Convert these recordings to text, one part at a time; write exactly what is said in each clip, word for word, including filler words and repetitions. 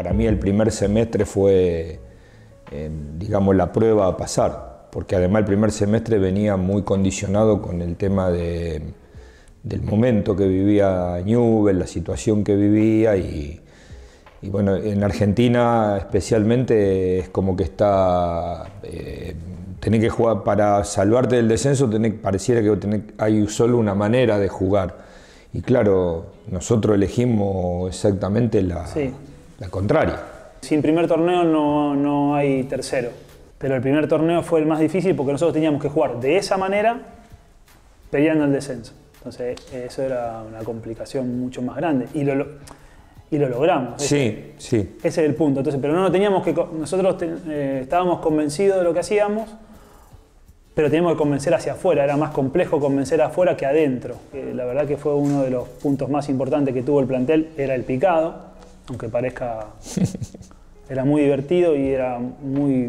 para mí el primer semestre fue, eh, digamos, la prueba a pasar, porque además el primer semestre venía muy condicionado con el tema de, del momento que vivía Newell's, la situación que vivía y, y bueno, en Argentina especialmente es como que está, eh, tenés que jugar, para salvarte del descenso tenés, pareciera que tenés, hay solo una manera de jugar. Y claro, nosotros elegimos exactamente la, sí. la contraria. Sin primer torneo no, no hay tercero, pero el primer torneo fue el más difícil porque nosotros teníamos que jugar de esa manera peleando el descenso. Entonces eso era una complicación mucho más grande y lo, y lo logramos. Sí, ese, sí. Ese es el punto. Entonces, pero no, no teníamos que, nosotros te, eh, estábamos convencidos de lo que hacíamos, pero teníamos que convencer hacia afuera, era más complejo convencer afuera que adentro. Eh, la verdad que fue uno de los puntos más importantes que tuvo el plantel, era el picado, aunque parezca, era muy divertido y era muy,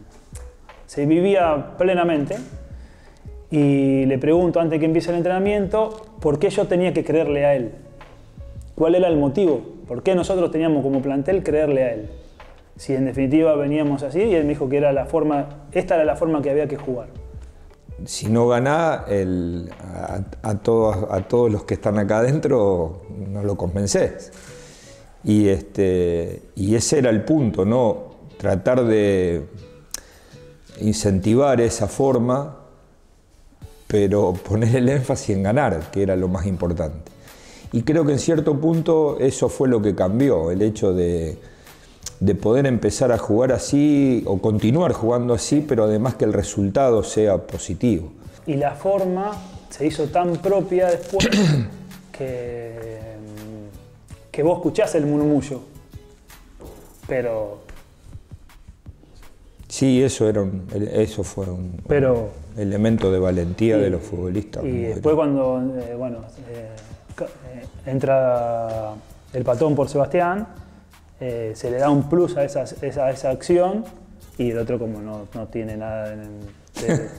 se vivía plenamente. Y le pregunto antes de que empiece el entrenamiento, ¿por qué yo tenía que creerle a él? ¿Cuál era el motivo? ¿Por qué nosotros teníamos como plantel creerle a él? Si en definitiva veníamos así, y él me dijo que era la forma, esta era la forma que había que jugar. Si no ganás, el, a, a, todos, a todos los que están acá adentro no lo convencés. Y, este, y ese era el punto, ¿no? Tratar de incentivar esa forma, pero poner el énfasis en ganar, que era lo más importante. Y creo que en cierto punto eso fue lo que cambió, el hecho de, de poder empezar a jugar así o continuar jugando así, pero además que el resultado sea positivo. Y la forma se hizo tan propia después que, que vos escuchás el murmullo, pero... Sí, eso, era un, eso fue un, pero, un elemento de valentía y, de los futbolistas. Y después cuando eh, bueno, eh, entra el Patón por Sebastián, eh, se le da un plus a esa, esa, a esa acción y el otro como no, no tiene nada en el, de,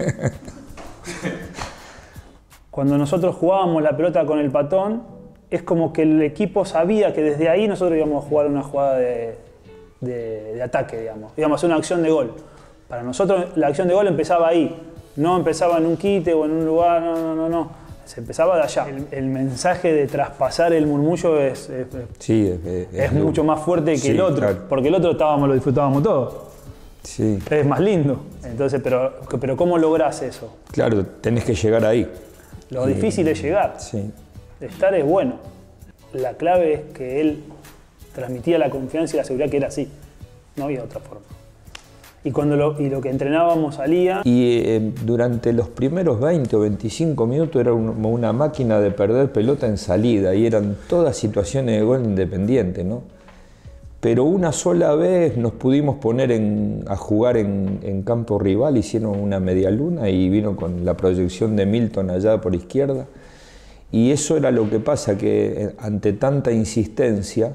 cuando nosotros jugábamos la pelota con el Patón, es como que el equipo sabía que desde ahí nosotros íbamos a jugar una jugada de, de, de ataque, digamos. Íbamos a hacer una acción de gol. Para nosotros la acción de gol empezaba ahí, no empezaba en un quite o en un lugar, no, no, no, no. Se empezaba de allá. El, el mensaje de traspasar el murmullo es, es, sí, es, es, es, es mucho más fuerte que sí, el otro, claro. Porque el otro estábamos, lo disfrutábamos todos. Sí. Es más lindo. Entonces, pero, pero ¿cómo lográs eso? Claro, tenés que llegar ahí. Lo y, difícil es llegar. Sí. Estar es bueno. La clave es que él transmitía la confianza y la seguridad que era así. No había otra forma. Y, cuando lo, y lo que entrenábamos salía... Y eh, durante los primeros veinte o veinticinco minutos era un, una máquina de perder pelota en salida y eran todas situaciones de gol independiente, ¿no? Pero una sola vez nos pudimos poner en, a jugar en, en campo rival, hicieron una media luna y vino con la proyección de Milton allá por izquierda. Y eso era lo que pasa, que ante tanta insistencia,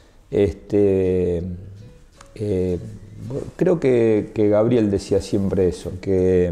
este, eh, creo que, que Gabriel decía siempre eso, que,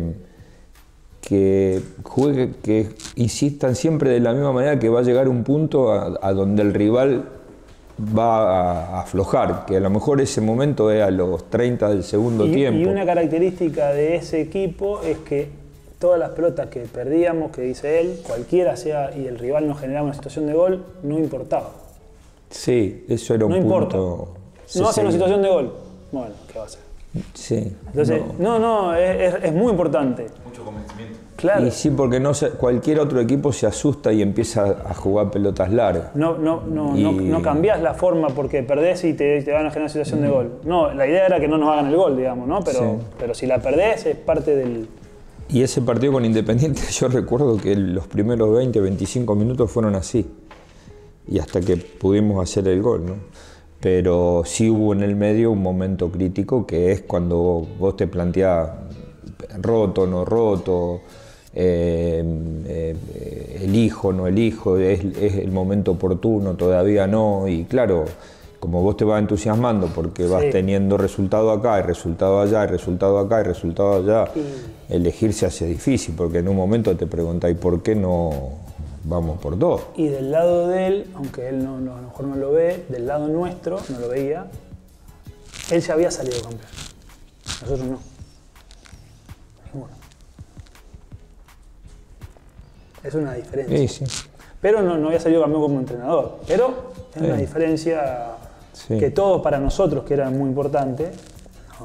que, juegue, que insistan siempre de la misma manera, que va a llegar un punto a, a donde el rival va a aflojar, que a lo mejor ese momento es a los treinta del segundo y, tiempo. Y una característica de ese equipo es que todas las pelotas que perdíamos, que dice él, cualquiera sea, y el rival nos generaba una situación de gol, no importaba. Sí, eso era un no punto... No importa. No hace una situación de gol. Bueno, ¿qué va a hacer? Sí. Entonces, no, no, no es, es, es muy importante. Mucho convencimiento. Claro. Y sí, porque no se, cualquier otro equipo se asusta y empieza a jugar pelotas largas. No, no, no, y... no, no cambiás la forma porque perdés y te, te van a generar una situación mm. de gol. No, la idea era que no nos hagan el gol, digamos, ¿no? Pero, sí. pero si la perdés es parte del... Y ese partido con Independiente, yo recuerdo que los primeros veinte o veinticinco minutos fueron así. Y hasta que pudimos hacer el gol, ¿no? Pero sí hubo en el medio un momento crítico que es cuando vos te planteás roto, no roto, eh, eh, elijo, no elijo, es, es el momento oportuno, todavía no. Y claro, como vos te vas entusiasmando porque vas sí. teniendo resultado acá y resultado allá y resultado acá y resultado allá, sí. elegir se hace difícil porque en un momento te preguntáis por qué no vamos por dos. Y del lado de él, aunque él no, no, a lo mejor no lo ve, del lado nuestro, no lo veía, él ya había salido campeón. Nosotros no. Ninguno. Es una diferencia. Sí, sí. Pero no, no había salido campeón como entrenador. Pero es sí. una diferencia sí. que todos para nosotros, que era muy importante, no,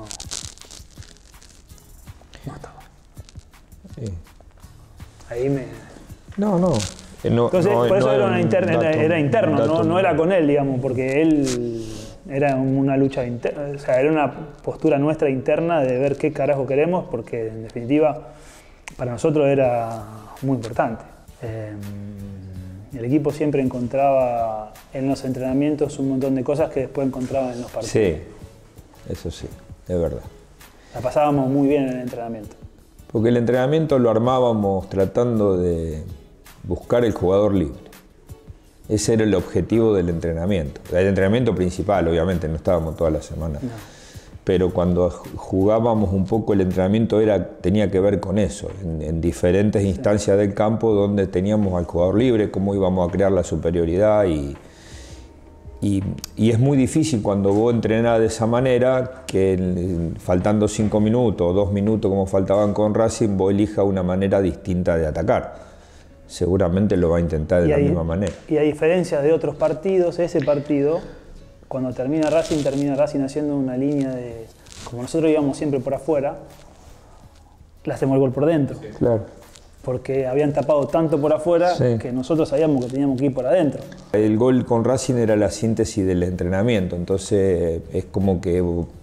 no estaba. Sí. Ahí me... No, no. No Entonces, no, por eso no era, una interna, dato, era, era interno, dato, no, no era con él, digamos, porque él era una lucha interna, o sea, era una postura nuestra interna de ver qué carajo queremos, porque en definitiva para nosotros era muy importante. Eh, el equipo siempre encontraba en los entrenamientos un montón de cosas que después encontraba en los partidos. Sí, eso sí, es verdad. La pasábamos muy bien en el entrenamiento. Porque el entrenamiento lo armábamos tratando de buscar el jugador libre. Ese era el objetivo del entrenamiento. El entrenamiento principal, obviamente, no estábamos toda la semana. No. Pero cuando jugábamos un poco el entrenamiento era, tenía que ver con eso, en, en diferentes sí. instancias del campo donde teníamos al jugador libre, cómo íbamos a crear la superioridad y, y, y es muy difícil cuando vos entrenás de esa manera que en, faltando cinco minutos o dos minutos como faltaban con Racing, vos elijas una manera distinta de atacar. Seguramente lo va a intentar de y la misma manera. Y a diferencia de otros partidos, ese partido, cuando termina Racing, termina Racing haciendo una línea de... Como nosotros íbamos siempre por afuera, le hacemos el gol por dentro. Claro. Porque habían tapado tanto por afuera sí. que nosotros sabíamos que teníamos que ir por adentro. El gol con Racing era la síntesis del entrenamiento, entonces es como que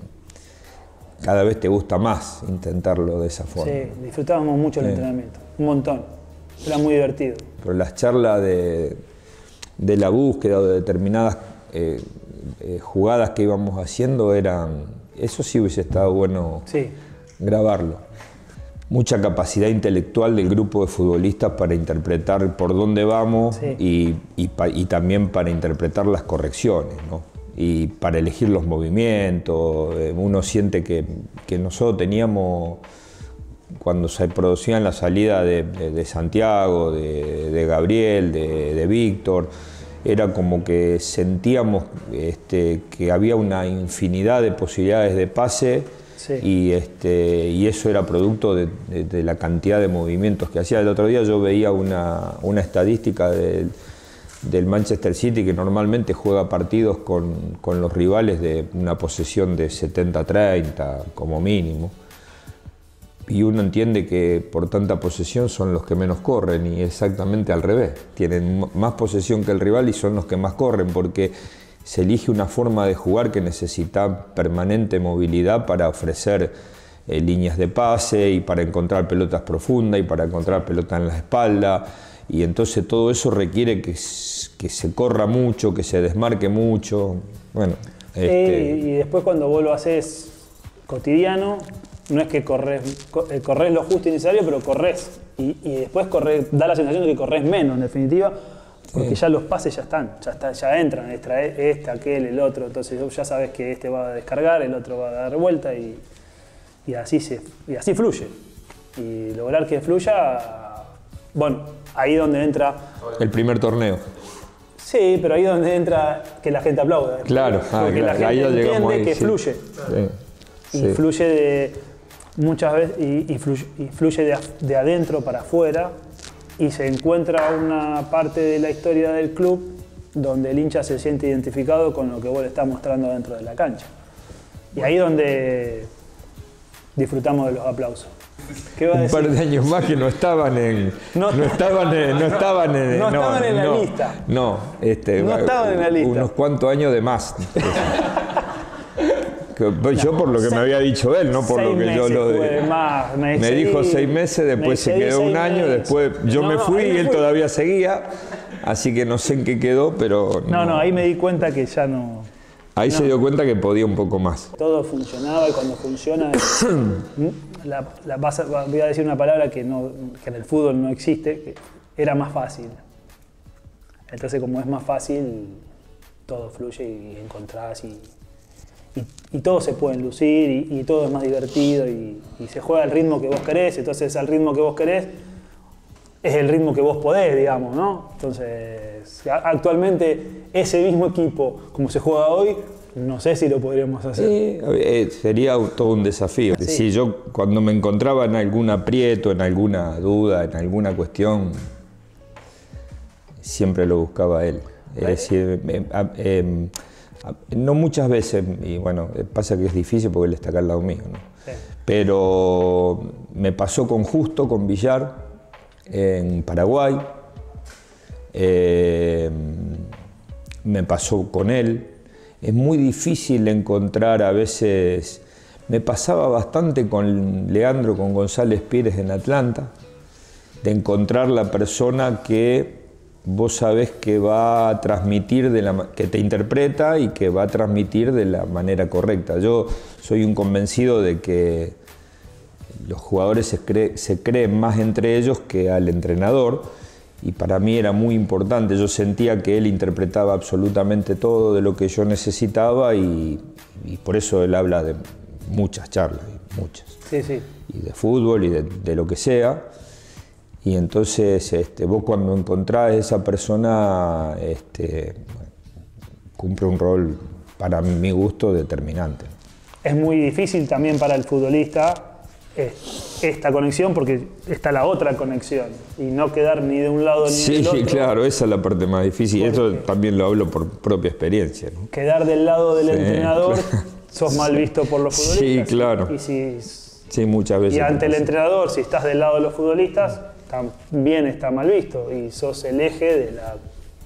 cada vez te gusta más intentarlo de esa forma. Sí, disfrutábamos mucho el sí. entrenamiento, un montón. Era muy divertido. Pero las charlas de, de la búsqueda o de determinadas eh, eh, jugadas que íbamos haciendo eran... Eso sí hubiese estado bueno sí. grabarlo. Mucha capacidad intelectual del grupo de futbolistas para interpretar por dónde vamos sí. y, y, pa, y también para interpretar las correcciones, ¿no? Y para elegir los movimientos. Uno siente que, que nosotros teníamos... Cuando se producían la salida de, de, de Santiago, de, de Gabriel, de, de Víctor, era como que sentíamos este, que había una infinidad de posibilidades de pase sí. y, este, y eso era producto de, de, de la cantidad de movimientos que hacía. El otro día yo veía una, una estadística del, del Manchester City que normalmente juega partidos con, con los rivales de una posesión de setenta a treinta como mínimo. Y uno entiende que por tanta posesión son los que menos corren y exactamente al revés. Tienen más posesión que el rival y son los que más corren porque se elige una forma de jugar que necesita permanente movilidad para ofrecer eh, líneas de pase y para encontrar pelotas profundas y para encontrar pelotas en la espalda. Y entonces todo eso requiere que, que se corra mucho, que se desmarque mucho. Bueno, este... eh, y después cuando vos lo haces cotidiano, no es que corres, corres lo justo y necesario, pero corres. Y, y después corres, da la sensación de que corres menos, en definitiva, porque sí. ya los pases ya están, ya, está, ya entran, este, este, aquel, el otro. Entonces ya sabes que este va a descargar, el otro va a dar vuelta y, y, así, se, y así fluye. Y lograr que fluya, bueno, ahí donde entra... El primer torneo. Sí, pero ahí donde entra que la gente aplauda. Claro, ah, porque claro. la gente ahí entiende ahí, que sí. fluye. Sí. Y sí. fluye de... muchas veces y, y fluye, y fluye de, de adentro para afuera y se encuentra una parte de la historia del club donde el hincha se siente identificado con lo que vos le estás mostrando dentro de la cancha. Y ahí es donde disfrutamos de los aplausos. ¿Qué va a decir? Un par de años más que no estaban en no, no estaban en, no estaban en, no no, estaban en la no, lista. No, este, no estaban en la lista. Unos cuantos años de más. Que, yo no, por lo que seis, me había dicho él, no por lo que yo lo de, más, me, me dijo seis meses, después se quedó un año, meses. después yo no, me fui no, y él fui. todavía seguía, así que no sé en qué quedó, pero... No, no, no ahí me di cuenta que ya no... Ahí no. se dio cuenta que podía un poco más. Todo funcionaba y cuando funciona, la, la, voy a decir una palabra que, no, que en el fútbol no existe, que era más fácil. Entonces como es más fácil, todo fluye y encontrás y... Y, y todos se pueden lucir y, y todo es más divertido y, y se juega al ritmo que vos querés, entonces al ritmo que vos querés es el ritmo que vos podés, digamos, ¿no? Entonces, actualmente ese mismo equipo, como se juega hoy, no sé si lo podríamos hacer. Sí, eh, sería todo un desafío. Sí. Si yo cuando me encontraba en algún aprieto, en alguna duda, en alguna cuestión, siempre lo buscaba a él. Es decir, eh, eh, eh, no muchas veces, y bueno, pasa que es difícil porque él está acá al lado mío, ¿no? Sí. Pero me pasó con Justo, con Villar, en Paraguay, eh, me pasó con él. Es muy difícil encontrar a veces, me pasaba bastante con Leandro, con González Pires en Atlanta, de encontrar la persona que vos sabés que va a transmitir, de la, que te interpreta y que va a transmitir de la manera correcta. Yo soy un convencido de que los jugadores se, cree, se creen más entre ellos que al entrenador, y para mí era muy importante. Yo sentía que él interpretaba absolutamente todo de lo que yo necesitaba, y, y por eso él habla de muchas charlas, muchas. Sí, sí. Y de fútbol y de, de lo que sea. Y entonces este, vos cuando encontrás a esa persona, este, bueno, cumple un rol, para mi gusto, determinante. Es muy difícil también para el futbolista esta conexión, porque está la otra conexión, y no quedar ni de un lado ni sí, del otro. Sí, claro, esa es la parte más difícil, y esto Porque también lo hablo por propia experiencia, ¿no? Quedar del lado del sí, entrenador, claro. sos mal visto por los futbolistas. Sí, claro. Y, si, sí, muchas veces. Y ante el entrenador, si estás del lado de los futbolistas, también está mal visto, y sos el eje de la,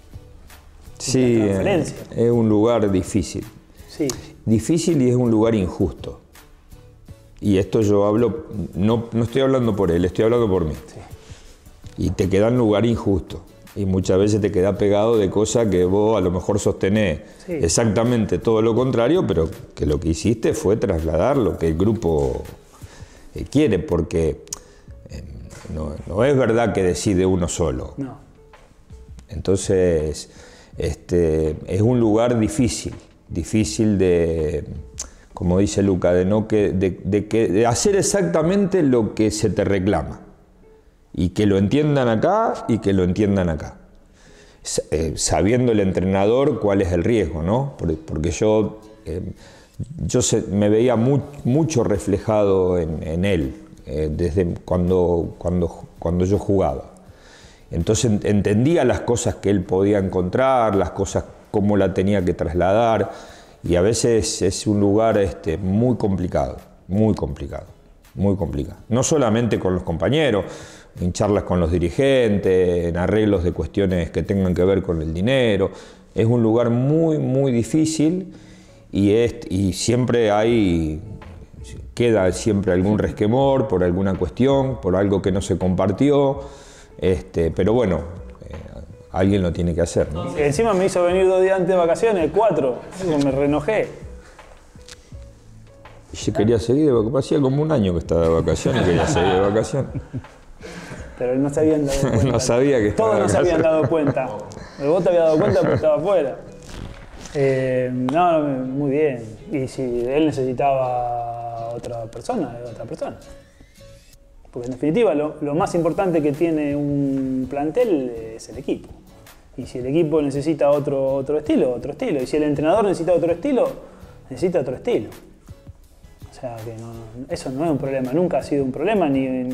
sí, de la transferencia. Eh, es un lugar difícil. Sí. Difícil, y es un lugar injusto. Y esto yo hablo, no, no estoy hablando por él, estoy hablando por mí. Sí. Y te queda en lugar injusto. Y muchas veces te queda pegado de cosas que vos a lo mejor sostenés sí. exactamente todo lo contrario, pero que lo que hiciste fue trasladar lo que el grupo eh, quiere, porque eh, no, no es verdad que decide uno solo. No. Entonces, este, es un lugar difícil, difícil de... como dice Luca, de, no que, de, de, que, de hacer exactamente lo que se te reclama. Y que lo entiendan acá y que lo entiendan acá. Eh, sabiendo el entrenador cuál es el riesgo, ¿no? Porque yo, eh, yo se, me veía muy, mucho reflejado en, en él, eh, desde cuando, cuando, cuando yo jugaba. Entonces entendía las cosas que él podía encontrar, las cosas, cómo la tenía que trasladar. Y a veces es un lugar este, muy complicado, muy complicado, muy complicado. No solamente con los compañeros, en charlas con los dirigentes, en arreglos de cuestiones que tengan que ver con el dinero. Es un lugar muy, muy difícil, y, es, y siempre hay, queda siempre algún resquemor por alguna cuestión, por algo que no se compartió, este, pero bueno, alguien lo tiene que hacer, ¿no? Encima me hizo venir dos días antes de vacaciones, cuatro. Me reenojé. Yo quería seguir de vacaciones. Hacía como un año que estaba de vacaciones y quería seguir de vacaciones. Pero no se habían dado cuenta. No sabía que estaba. Todos no se habían dado cuenta. Vos te habías dado cuenta porque estaba afuera. Eh, no, muy bien. Y si él necesitaba otra persona, otra persona. Porque en definitiva lo, lo más importante que tiene un plantel es el equipo. Y si el equipo necesita otro, otro estilo, otro estilo. Y si el entrenador necesita otro estilo, necesita otro estilo. O sea, que no, eso no es un problema, nunca ha sido un problema, ni, ni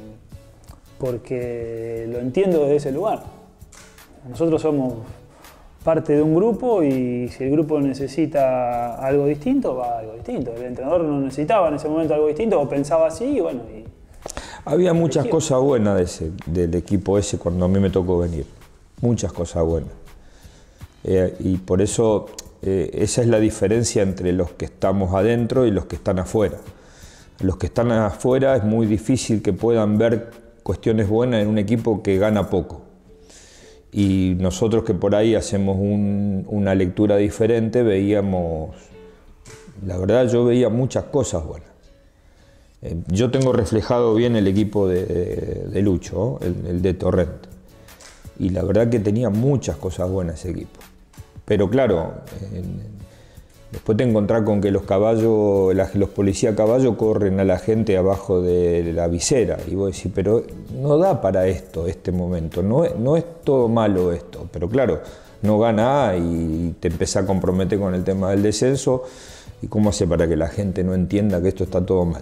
porque lo entiendo desde ese lugar. Nosotros somos parte de un grupo, y si el grupo necesita algo distinto, va a algo distinto. El entrenador no necesitaba en ese momento algo distinto, o pensaba así, y bueno... Y, había muchas cosas buenas de ese, del equipo ese cuando a mí me tocó venir. Muchas cosas buenas. Eh, y por eso eh, esa es la diferencia entre los que estamos adentro y los que están afuera. Los que están afuera es muy difícil que puedan ver cuestiones buenas en un equipo que gana poco. Y nosotros que por ahí hacemos un, una lectura diferente, veíamos... La verdad, yo veía muchas cosas buenas. Yo tengo reflejado bien el equipo de, de, de Lucho, el, el de Torrente, y la verdad que tenía muchas cosas buenas ese equipo. Pero claro, eh, después te encontrás con que los caballos, la, los policías a caballo corren a la gente abajo de la visera, y vos decís, pero no da para esto, este momento, no es, no es todo malo esto, pero claro, no gana y te empezás a comprometer con el tema del descenso. ¿Y cómo hace para que la gente no entienda que esto está todo mal?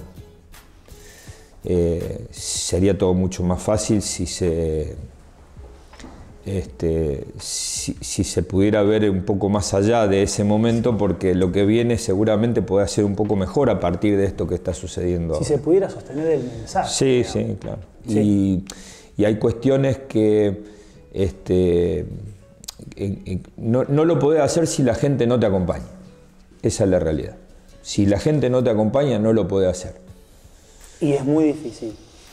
Eh, sería todo mucho más fácil si se, este, si, si se pudiera ver un poco más allá de ese momento, porque lo que viene seguramente puede ser un poco mejor a partir de esto que está sucediendo. Si ahora. se pudiera sostener el mensaje. Sí, digamos. sí, claro. Sí. Y, y hay cuestiones que este, en, en, no, no lo podés hacer si la gente no te acompaña. Esa es la realidad. Si la gente no te acompaña, no lo podés hacer. Y es muy difícil,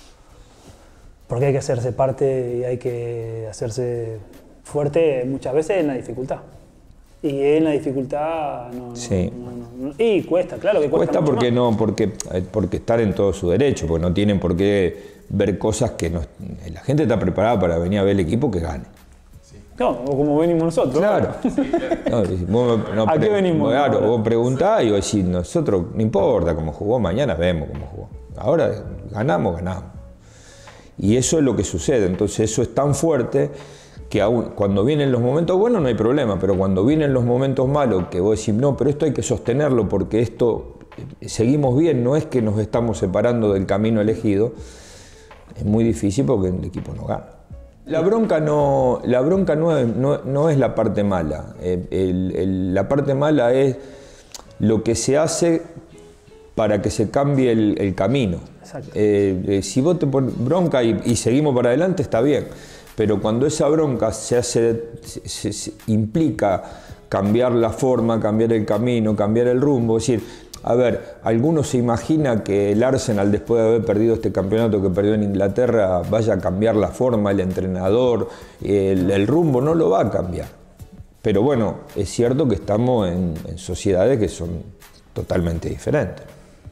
porque hay que hacerse parte y hay que hacerse fuerte muchas veces en la dificultad. Y en la dificultad no, no, sí. no, no, no. Y cuesta, claro que cuesta. Cuesta porque no, porque, porque están en todo su derecho, porque no tienen por qué ver cosas que no. La gente está preparada para venir a ver el equipo que gane. No, como venimos nosotros. Claro. No, vos, no, ¿A qué venimos? Claro, ahora? Vos preguntás y vos decís, nosotros no importa cómo jugó, mañana vemos cómo jugó. Ahora ganamos, ganamos. Y eso es lo que sucede. Entonces eso es tan fuerte que aún cuando vienen los momentos buenos no hay problema, pero cuando vienen los momentos malos, que vos decís, no, pero esto hay que sostenerlo porque esto, seguimos bien, no es que nos estamos separando del camino elegido, es muy difícil porque el equipo no gana. La bronca no, la bronca no, es, no, no es la parte mala, el, el, el, la parte mala es lo que se hace para que se cambie el, el camino. Eh, eh, si vos te pones bronca y, y seguimos para adelante está bien, pero cuando esa bronca se hace, se, se, se implica cambiar la forma, cambiar el camino, cambiar el rumbo, es decir, a ver, ¿alguno se imagina que el Arsenal, después de haber perdido este campeonato que perdió en Inglaterra, vaya a cambiar la forma, el entrenador, el, el rumbo? No lo va a cambiar. Pero bueno, es cierto que estamos en, en sociedades que son totalmente diferentes.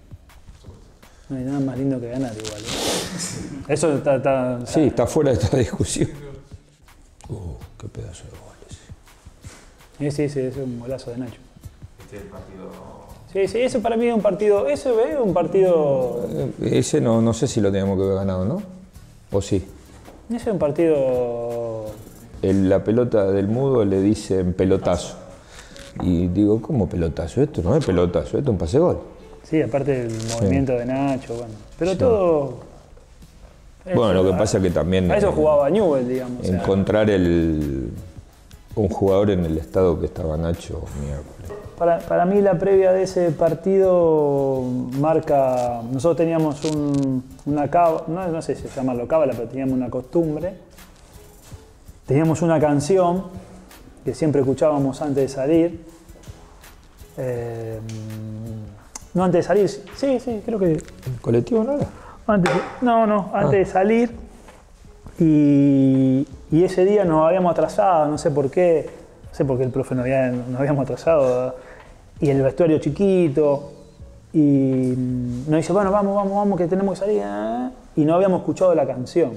No hay nada más lindo que ganar igual. ¿eh? Eso está, está, está... Sí, está fuera de esta discusión. Uh, qué pedazo de goles. Sí, sí, sí, ese es un golazo de Nacho. Este es el partido... Sí, sí, ese para mí es un partido... Ese es un partido... Ese no, no sé si lo teníamos que haber ganado, ¿no? ¿O sí? Ese es un partido... El, la pelota del mudo le dicen pelotazo. Y digo, ¿cómo pelotazo? Esto no es pelotazo, esto es un pase gol. Sí, aparte del movimiento sí. de Nacho, bueno. Pero sí. todo... Bueno, eso, lo que pasa es que también... A eso jugaba Newell, digamos. Encontrar o sea, el, un jugador en el estado que estaba Nacho, miércoles. Para, para mí la previa de ese partido marca... Nosotros teníamos un, una cábala, no, no sé si llamarlo cábala, pero teníamos una costumbre. Teníamos una canción que siempre escuchábamos antes de salir. Eh, no antes de salir, sí, sí, creo que... ¿El colectivo no era? Antes, no, no, antes ah. de salir. Y, y ese día nos habíamos atrasado, no sé por qué. No sé por qué el profe nos, había, nos habíamos atrasado. Y el vestuario chiquito. Y nos dice, bueno, vamos, vamos, vamos, que tenemos que salir. Y no habíamos escuchado la canción.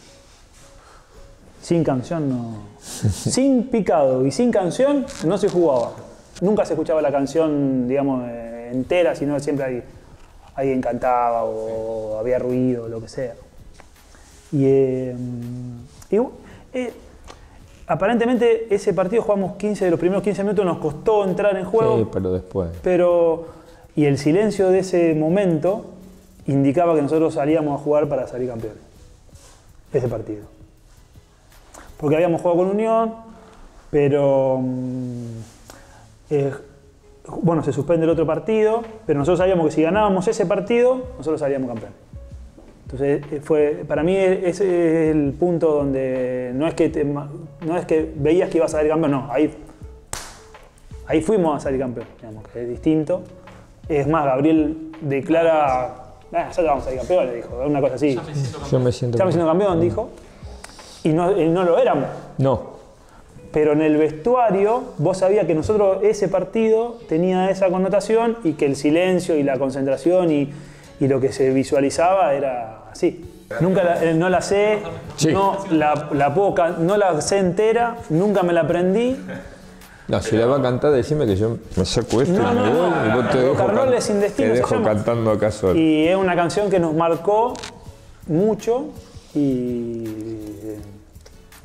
Sin canción no... Sin picado y sin canción no se jugaba. Nunca se escuchaba la canción, digamos, entera, sino siempre hay, alguien cantaba o había ruido, lo que sea. Y, eh, y eh, aparentemente ese partido jugamos quince, de los primeros quince minutos nos costó entrar en juego. Sí, pero después. Pero, y el silencio de ese momento indicaba que nosotros salíamos a jugar para salir campeones. Ese partido. Porque habíamos jugado con Unión, pero eh, bueno, se suspende el otro partido, pero nosotros sabíamos que si ganábamos ese partido, nosotros salíamos campeones. Entonces, fue, para mí ese es el punto donde no es que, te, no es que veías que ibas a salir campeón, no, ahí, ahí fuimos a salir campeón, digamos, que es distinto. Es más, Gabriel declara, ah, ya vamos a salir campeón, le dijo, una cosa así. Yo me siento campeón, ya me siento campeón, dijo. Y no, y no lo éramos. No. Pero en el vestuario vos sabías que nosotros ese partido tenía esa connotación y que el silencio y la concentración y, y lo que se visualizaba era así. Nunca la, no la sé, sí. no, la, la puedo, no la sé entera, nunca me la aprendí. No, si la va a cantar, decime que yo me saco esto no, y no, me voy no, y vos te dejo, can sin destino, te dejo cantando acá solo. Y es una canción que nos marcó mucho. Y,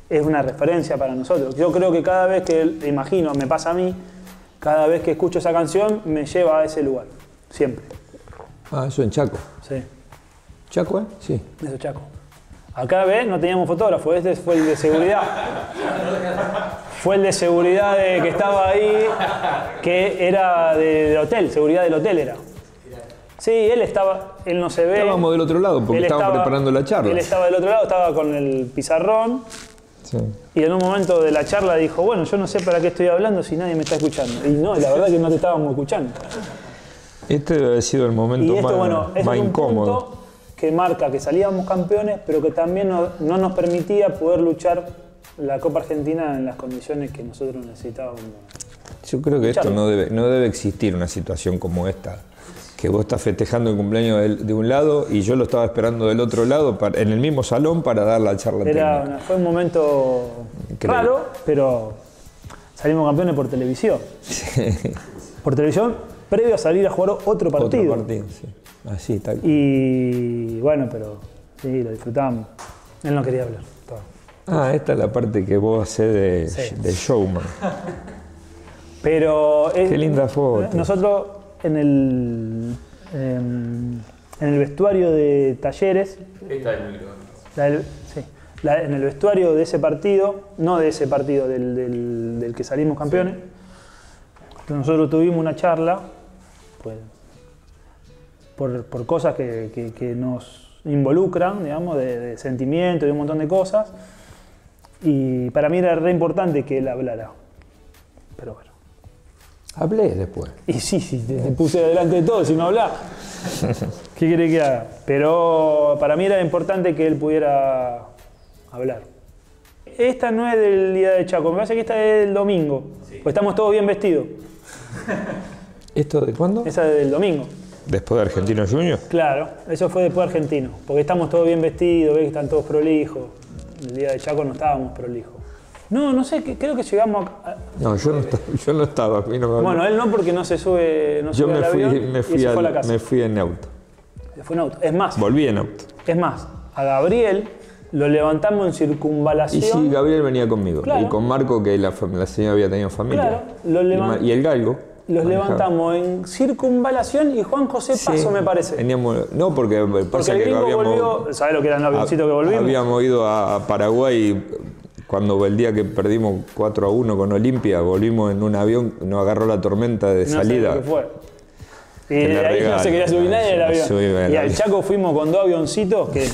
es una referencia para nosotros. Yo creo que cada vez que, imagino, me pasa a mí, cada vez que escucho esa canción me lleva a ese lugar, siempre. Ah, eso en Chaco. Sí. ¿Chaco, eh? Sí. Eso, Chaco. Acá, ¿ves? No teníamos fotógrafo, este fue el de seguridad. Fue el de seguridad de, que estaba ahí, que era de, del hotel, seguridad del hotel era. Sí, él estaba, él no se ve. Estábamos del otro lado porque estábamos estaba, preparando la charla. Él estaba del otro lado, estaba con el pizarrón. Sí. Y en un momento de la charla dijo, bueno, yo no sé para qué estoy hablando si nadie me está escuchando. Y no, la verdad que no te estábamos escuchando. Este debe haber sido el momento y esto, más, bueno, este más es un incómodo. Punto que marca que salíamos campeones, pero que también no, no nos permitía poder luchar la Copa Argentina en las condiciones que nosotros necesitábamos. Yo creo que lucharlo. esto no debe, no debe existir una situación como esta. Que vos estás festejando el cumpleaños de, de un lado y yo lo estaba esperando del otro lado, para, en el mismo salón, para dar la charla Era técnica. una, fue un momento Increíble. raro, pero salimos campeones por televisión. Por televisión, previo a salir a jugar otro partido. Otro partido, sí. Así, tal. Y bueno, pero sí, lo disfrutamos. Él no quería hablar. Todo. Ah, esta es la parte que vos hacés de, Sí. de showman. Pero eh, Qué linda foto. Nosotros en el, eh, en el vestuario de Talleres, Esta es el micro. la del- sí, la- en el vestuario de ese partido, no de ese partido, del, del- del que salimos campeones, nosotros tuvimos una charla pues, por, por cosas que, que- que nos involucran, digamos, de, de sentimientos y un montón de cosas. Y para mí era re importante que él hablara. Pero bueno. Hablé después. Y sí, sí, te, te puse delante de todo, si no hablás. ¿Qué quiere que haga? Pero para mí era importante que él pudiera hablar. Esta no es del día de Chaco, me parece que esta es del domingo. Sí. Pues estamos todos bien vestidos. ¿Esto de cuándo? Esa es del domingo. ¿Después de Argentinos Juniors? Claro, eso fue después de Argentino. Porque estamos todos bien vestidos, ves que están todos prolijos. El día de Chaco no estábamos prolijos. No, no sé, creo que llegamos a... No, yo no estaba. Yo no estaba a mí no me habló. Bueno, él no, porque no se sube, no yo sube me al fui, avión me, y fui se fue a la al- casa. me fui en auto. Se fue en auto. Es más, Volví en auto. es más, a Gabriel lo levantamos en Y circunvalación. sí, Gabriel venía conmigo. Claro. Y con Marco, que la, fam- la señora había tenido familia. Claro, lo y, levan- Ma- y el galgo. Los manejaba. levantamos en circunvalación y Juan José Paso, Sí, me parece. Veníamos, no, porque Porque pasa el que gringo habíamos, volvió, ¿sabés lo que era el avioncito que volvimos? habíamos ido a Paraguay cuando el día que perdimos cuatro a uno con Olimpia, volvimos en un avión, nos agarró la tormenta de No sé salida. lo que fue. Y Que le de ahí no regalo, se quería subir nadie en el se avión. sube el Y al avión. Chaco fuimos con dos avioncitos que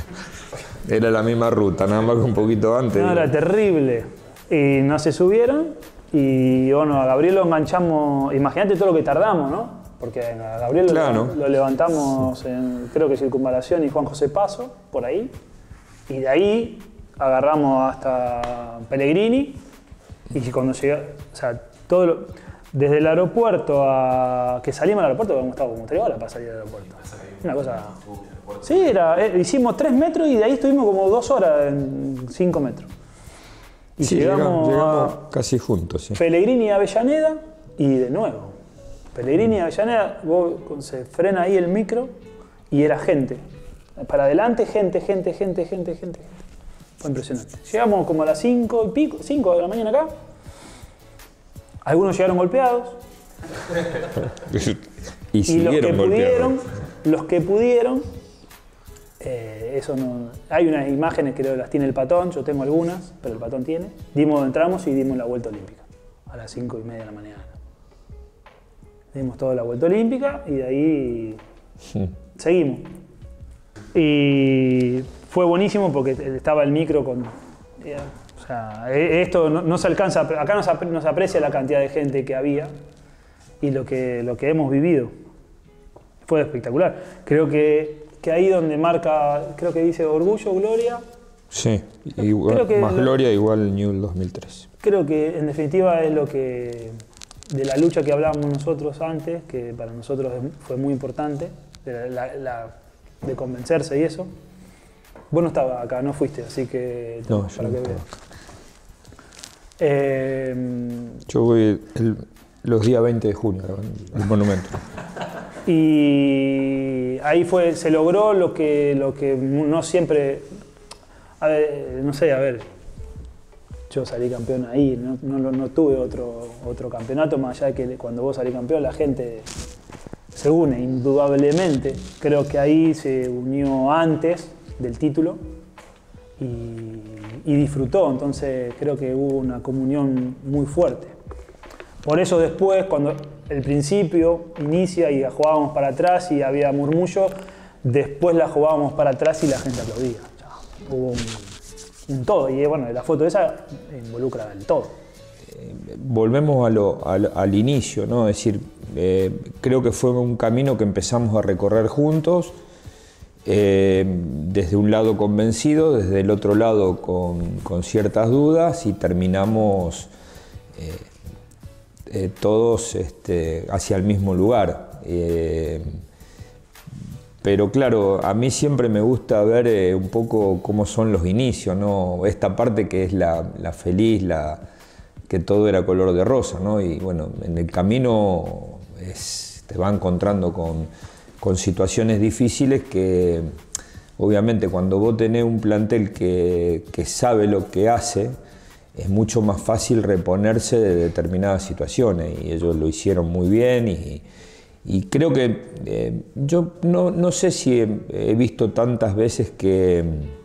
Era la misma ruta, nada más que un poquito antes. no, era terrible. Y no se subieron y bueno, a Gabriel lo enganchamos, imagínate todo lo que tardamos, ¿no? Porque a Gabriel lo- Claro. lo, levantamos en, creo que circunvalación y Juan José Paso, por ahí. Y de ahí agarramos hasta Pellegrini y cuando llega, o sea, todo lo- desde el aeropuerto a que salimos al aeropuerto, hemos estado como tres horas para salir al aeropuerto. Una cosa... Sí, era, eh, hicimos tres metros y de ahí estuvimos como dos horas en cinco metros. Y Sí, llegamos, llegamos, llegamos a casi juntos. Sí. Pellegrini y Avellaneda y de nuevo. Pellegrini y Avellaneda, vos, se frena ahí el micro y era gente. Para adelante, gente, gente, gente, gente, gente. Fue impresionante. Llegamos como a las cinco y pico, cinco de la mañana acá. Algunos llegaron golpeados. y Y los que siguieron golpeando. pudieron, los que pudieron, eh, eso no. Hay unas imágenes que las tiene el Patón, yo tengo algunas, pero el Patón tiene. Dimos, entramos y dimos la vuelta olímpica a las cinco y media de la mañana. Dimos toda la vuelta olímpica y de ahí seguimos. Y fue buenísimo porque estaba el micro con. eh, o sea, eh, esto no, no se alcanza, acá no se, apre- no se aprecia la cantidad de gente que había y lo que, lo que hemos vivido. Fue espectacular. Creo que, que ahí donde marca, creo que dice orgullo, gloria. Sí, igual, Creo que más lo- gloria igual Newell dos mil tres. Creo que en definitiva es lo que, de la lucha que hablábamos nosotros antes, que para nosotros fue muy importante, de, la, la- de convencerse y eso. Vos no estabas acá, no fuiste, así que No, yo para no que estaba. veas. Eh, Yo voy el- los días veinte de junio al monumento. Y ahí fue, se logró lo que, lo que no siempre, a ver, no sé, a ver, yo salí campeón ahí, no, no, no tuve otro, otro campeonato, más allá de que cuando vos salís campeón la gente se une, indudablemente. Creo que ahí se unió antes del título y, y disfrutó, entonces creo que hubo una comunión muy fuerte. Por eso después, cuando el principio inicia y la jugábamos para atrás y había murmullo, después la jugábamos para atrás y la gente aplaudía. O sea, hubo un, un todo, y bueno, la foto esa involucra el todo. Eh, volvemos a lo, al, al inicio, ¿no? Es decir, eh, creo que fue un camino que empezamos a recorrer juntos, eh, desde un lado convencido, desde el otro lado con, con ciertas dudas, y terminamos eh, eh, todos este, hacia el mismo lugar. Eh, Pero claro, a mí siempre me gusta ver eh, un poco cómo son los inicios, ¿no? Esta parte que es la, la feliz, la, que todo era color de rosa, ¿no? Y bueno, en el camino es, te va encontrando con, con situaciones difíciles que obviamente cuando vos tenés un plantel que, que sabe lo que hace, es mucho más fácil reponerse de determinadas situaciones, y ellos lo hicieron muy bien. y Y creo que eh, yo no, no sé si he, he visto tantas veces que,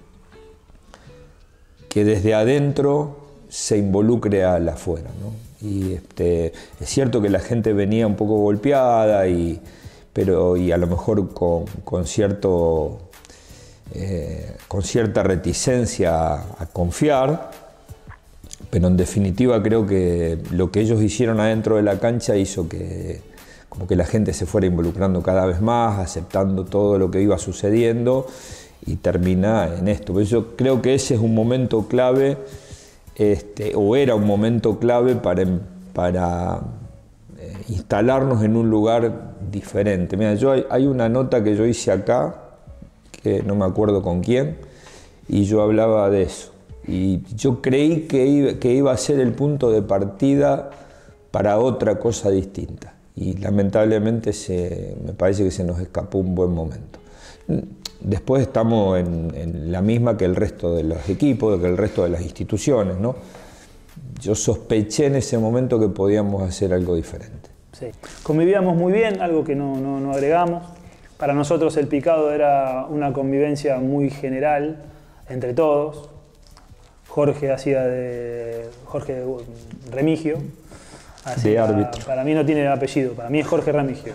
que desde adentro se involucre al afuera, ¿no? Y este, es cierto que la gente venía un poco golpeada, y, pero, y a lo mejor con, con, cierto, eh, con cierta reticencia a, a confiar, pero en definitiva creo que lo que ellos hicieron adentro de la cancha hizo que como que la gente se fuera involucrando cada vez más, aceptando todo lo que iba sucediendo, y termina en esto. Pero yo creo que ese es un momento clave, este, o era un momento clave para, para eh, instalarnos en un lugar diferente. Mira, yo hay, hay una nota que yo hice acá, que no me acuerdo con quién, y yo hablaba de eso. Y yo creí que iba, que iba a ser el punto de partida para otra cosa distinta. Y lamentablemente se, me parece que se nos escapó un buen momento. Después estamos en, en la misma que el resto de los equipos, que el resto de las instituciones, ¿no? Yo sospeché en ese momento que podíamos hacer algo diferente. Sí. Convivíamos muy bien, algo que no, no, no agregamos. Para nosotros el picado era una convivencia muy general entre todos. Jorge hacía de Jorge Remigio. Así de para, árbitro. Para mí no tiene apellido, para mí es Jorge Remigio.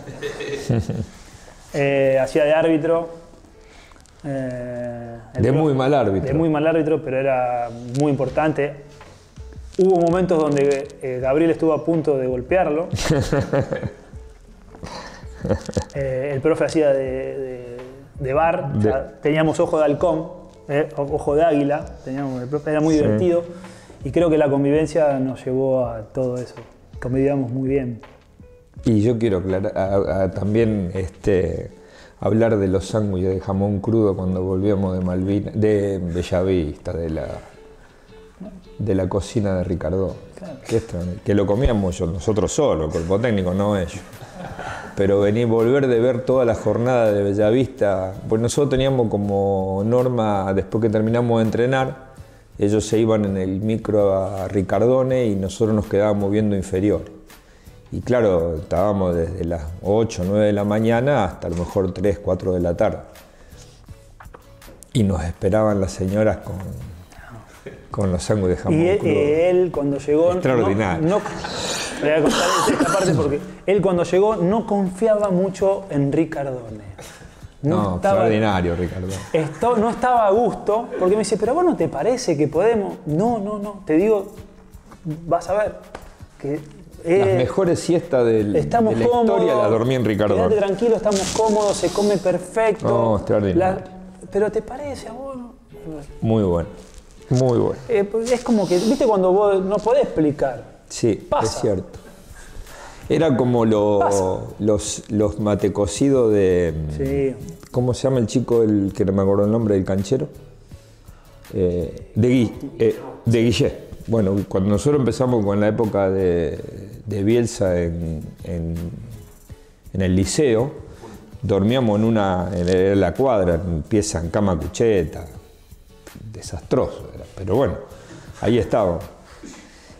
eh, hacía de árbitro. Eh, de profe, muy mal árbitro. De muy mal árbitro, pero era muy importante. Hubo momentos donde eh, Gabriel estuvo a punto de golpearlo. eh, el profe hacía de, de, de bar, de... O sea, teníamos ojo de halcón, eh, ojo de águila, teníamos, el profe era muy sí. divertido, y creo que la convivencia nos llevó a todo eso. Convivíamos muy bien. Y yo quiero aclarar, a, a, también este, hablar de los sándwiches de jamón crudo cuando volvíamos de Malvinas, de Bellavista, de la, de la cocina de Ricardo. Claro. Que, que lo comíamos yo, nosotros solos, el cuerpo técnico, no ellos. Pero venir, volver de ver toda la jornada de Bellavista, pues nosotros teníamos como norma, después que terminamos de entrenar, ellos se iban en el micro a Ricardone y nosotros nos quedábamos viendo inferior. Y claro, estábamos desde las ocho, nueve de la mañana hasta a lo mejor tres, cuatro de la tarde. Y nos esperaban las señoras con, con los sándwiches de jamón y él, crudo. él cuando llegó... Extraordinario. No, no, voy a contar esta parte porque él cuando llegó no confiaba mucho en Ricardone. No, no estaba, extraordinario, Ricardo. Esto, no estaba a gusto, porque me dice, pero vos no te parece que podemos... No, no, no, te digo, vas a ver, que... Eh, las mejores siestas del, de la cómodos, historia las dormí en Ricardo. Quédate tranquilo, estamos cómodos, se come perfecto. No, extraordinario. La, pero ¿te parece a vos? Muy bueno, muy bueno. Eh, es como que, ¿viste cuando vos no podés explicar? Sí, pasa. Es cierto. Era como lo, los, los matecocidos de... Sí. ¿Cómo se llama el chico, el que no me acuerdo el nombre, del canchero? Eh, de, Gui, eh, de Guillé. Bueno, cuando nosotros empezamos con la época de, de Bielsa en, en, en el liceo, dormíamos en una en la cuadra, en pieza en cama cucheta, desastroso era, pero bueno, ahí estábamos.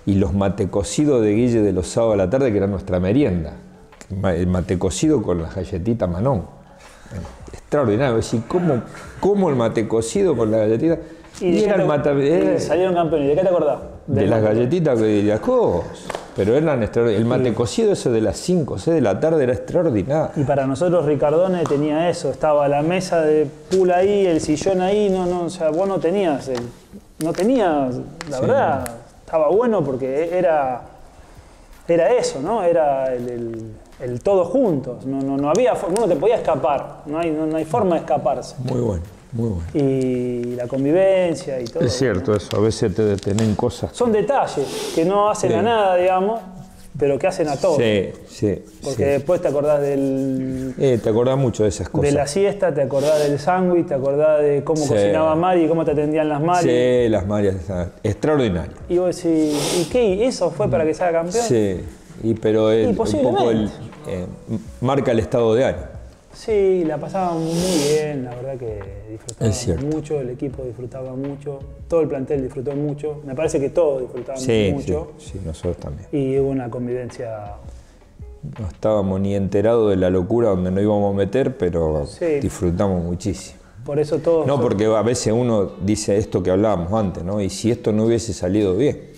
y los mate cocidos de Guille de los sábados a la tarde, que era nuestra merienda. El mate cocido con las galletitas Manón. Extraordinario. Es decir, ¿cómo, cómo el mate cocido con las galletitas? Y, y era el mate, eh, salieron campeones. ¿De qué te acordás? De, de las galletitas y las cosas. Pero eran extraordinarios. El mate sí. cocido ese de las cinco o seis de la tarde era extraordinario. Y para nosotros Ricardone tenía eso. Estaba la mesa de pool ahí, el sillón ahí. No, no, o sea, vos no tenías, el, no tenías, la sí. verdad, estaba bueno porque era, era eso, ¿no? Era el, el, el todo juntos. No, no, no había, uno te podía escapar. No hay, no, no hay forma de escaparse. Muy bueno. Muy bueno. Y la convivencia y todo. Es cierto, ¿no? Eso, a veces te detienen cosas. Son detalles que no hacen sí. a nada, digamos, pero que hacen a todo. Sí, sí. Porque sí. después te acordás del... Eh, te acordás mucho de esas cosas. De la siesta, te acordás del sándwich, te acordás de cómo sí. cocinaba Mari y cómo te atendían las Mari. Sí, las Marias, extraordinarias. Y vos decís, ¿y qué? ¿Eso fue para que sea campeón? Sí, y, pero el, un poco el, eh, marca el estado de ánimo. Sí, la pasaban muy bien, la verdad que disfrutaban mucho, el equipo disfrutaba mucho, todo el plantel disfrutó mucho, me parece que todos disfrutaban sí, mucho. Sí, sí, nosotros también. Y hubo una convivencia... No estábamos ni enterados de la locura donde nos íbamos a meter, pero sí. disfrutamos muchísimo. Por eso todos... No, porque a veces uno dice esto que hablábamos antes, ¿no? Y si esto no hubiese salido bien.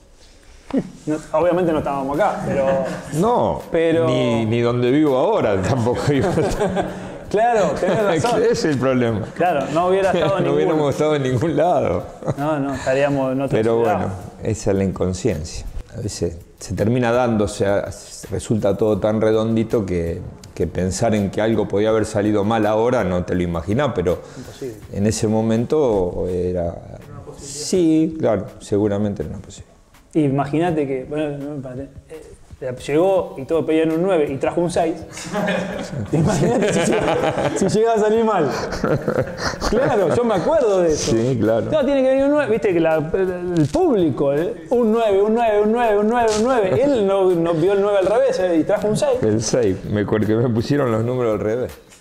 No, obviamente no estábamos acá, pero... No, pero... Ni, ni donde vivo ahora tampoco iba a estar. Claro, tenés razón. Ese es el problema. Claro, no hubiera estado en No ningún... hubiéramos estado en ningún lado. No, no, estaríamos en otro Pero ciudad. bueno, esa es la inconsciencia. A veces se termina dando, o sea, resulta todo tan redondito que, que pensar en que algo podía haber salido mal ahora no te lo imaginás, pero imposible. En ese momento era... Sí, claro, seguramente era una posibilidad. Imagínate que, bueno, eh, llegó y todos pedían un nueve y trajo un seis. Imagínate si, si llegaba a salir mal. Claro, yo me acuerdo de eso. Sí, claro. No, tiene que venir un nueve. Viste que la, el público, eh, un nueve, un nueve, un nueve, un nueve, un nueve. Él no, no vio el nueve al revés eh, y trajo un seis. El seis, me acuerdo que me pusieron los números al revés.